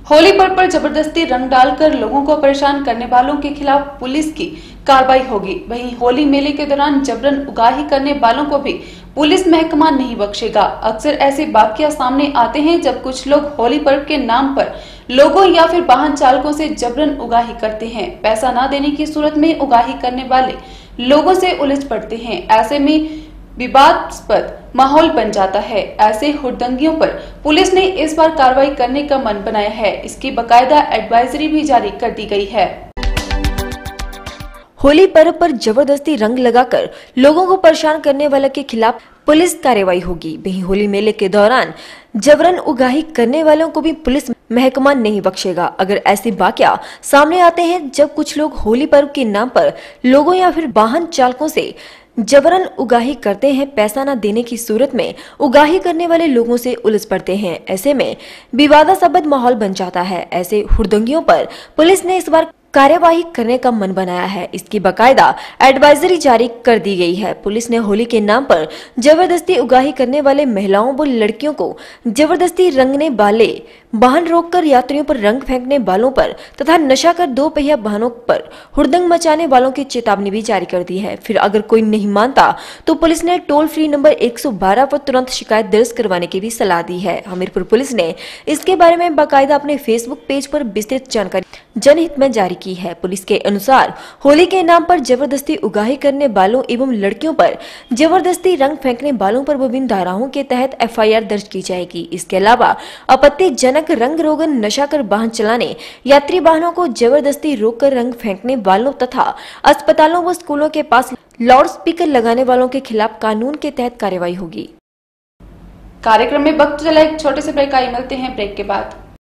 होली पर्व पर जबरदस्ती रंग डालकर लोगों को परेशान करने वालों के खिलाफ पुलिस की कार्रवाई होगी। वहीं होली मेले के दौरान जबरन उगाही करने वालों को भी पुलिस महकमा नहीं बख्शेगा। अक्सर ऐसे वाकया सामने आते हैं जब कुछ लोग होली पर्व के नाम पर लोगों या फिर वाहन चालकों से जबरन उगाही करते हैं। पैसा न देने की सूरत में उगाही करने वाले लोगों से उलझ पड़ते हैं। ऐसे में विवादास्पद माहौल बन जाता है। ऐसे हुड़दंगियों पर पुलिस ने इस बार कार्रवाई करने का मन बनाया है। इसकी बकायदा एडवाइजरी भी जारी कर दी गई है। होली पर्व पर जबरदस्ती रंग लगाकर लोगों को परेशान करने वाले के खिलाफ पुलिस कार्रवाई होगी। वहीं होली मेले के दौरान जबरन उगाही करने वालों को भी पुलिस महकमा नहीं बख्शेगा। अगर ऐसे वाकया सामने आते हैं जब कुछ लोग होली पर्व के नाम पर लोगों या फिर वाहन चालकों से जबरन उगाही करते हैं, पैसा न देने की सूरत में उगाही करने वाले लोगों से उलझ पड़ते हैं। ऐसे में विवादास्पद माहौल बन जाता है। ऐसे हुड़दंगियों पर पुलिस ने इस बार कार्यवाही करने का मन बनाया है। इसकी बकायदा एडवाइजरी जारी कर दी गई है। पुलिस ने होली के नाम पर जबरदस्ती उगाही करने वाले महिलाओं व लड़कियों को जबरदस्ती रंगने वाले, वाहन रोककर यात्रियों पर रंग फेंकने वालों पर तथा नशा कर दो पहिया वाहनों पर हुड़दंग मचाने वालों की चेतावनी भी जारी कर दी है। फिर अगर कोई नहीं मानता तो पुलिस ने टोल फ्री नंबर 112 पर तुरंत शिकायत दर्ज करवाने की भी सलाह दी है। हमीरपुर पुलिस ने इसके बारे में बाकायदा अपने फेसबुक पेज पर विस्तृत जानकारी जनहित में जारी की है। पुलिस के अनुसार होली के नाम पर जबरदस्ती उगाही करने वालों एवं लड़कियों पर जबरदस्ती रंग फेंकने वालों पर विभिन्न धाराओं के तहत FIR दर्ज की जाएगी। इसके अलावा आपत्तिजनक रंग रोगन, नशा कर वाहन चलाने, यात्री वाहनों को जबरदस्ती रोककर रंग फेंकने वालों तथा अस्पतालों व स्कूलों के पास लाउड स्पीकर लगाने वालों के खिलाफ कानून के तहत कार्रवाई होगी। कार्यक्रम में वक्त चला एक छोटे से ब्रेक। आइए मिलते हैं ब्रेक के बाद।